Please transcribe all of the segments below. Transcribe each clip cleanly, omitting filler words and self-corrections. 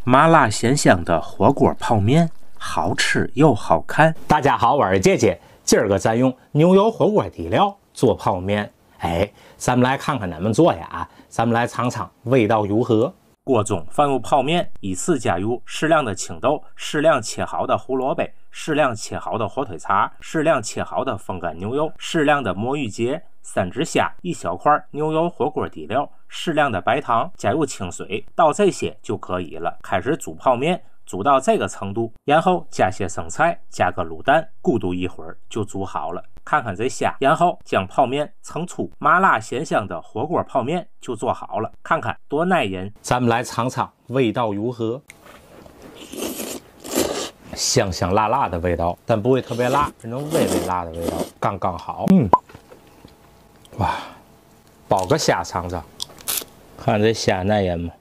麻辣鲜香的火锅泡面，好吃又好看。 大家好，我是姐姐，今儿个咱用牛油火锅底料做泡面。咱们来看看怎么做呀？咱们来尝尝味道如何。 锅中放入泡面，依次加入适量的青豆、适量切好的胡萝卜、适量切好的火腿肠、适量切好的风干牛肉、适量的魔芋结、3只虾、1小块牛油火锅底料、适量的白糖，加入清水，倒这些就可以了。开始煮泡面，煮到这个程度，然后加些生菜，加个卤蛋，咕嘟一会儿就煮好了。看看这虾，然后将泡面盛出，麻辣鲜香的火锅泡面就做好了。看看多耐人！ 咱们来尝尝味道如何。香香辣辣的味道，但不会特别辣，这种微微辣的味道刚刚好。哇，剥个虾尝尝，看这虾耐人吗？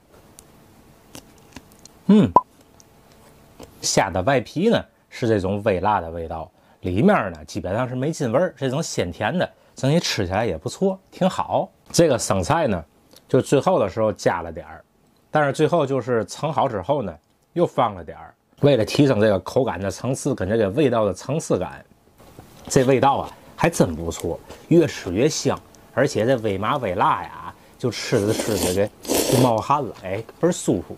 虾的外皮呢是这种微辣的味道，里面呢基本上是没筋味儿，这种鲜甜的，整体吃起来也不错，挺好。这个生菜呢，就最后的时候加了点儿，但是最后就是盛好之后呢，又放了点儿，为了提升这个口感的层次跟这个味道的层次感。这味道啊还真不错，越吃越香，而且这微麻微辣呀，就吃着就冒汗了，倍儿舒服。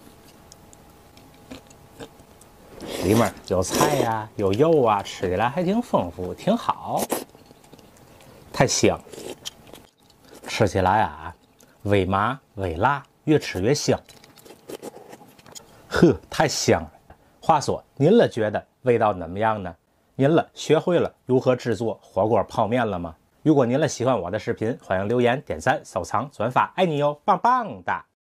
里面有菜呀，有肉啊，吃起来还挺丰富，挺好，太香。吃起来啊，微麻微辣，越吃越香。太香了。话说，您了觉得味道怎么样呢？您了学会了如何制作火锅泡面了吗？如果您了喜欢我的视频，欢迎留言、点赞、收藏、转发，爱你哟，棒棒哒！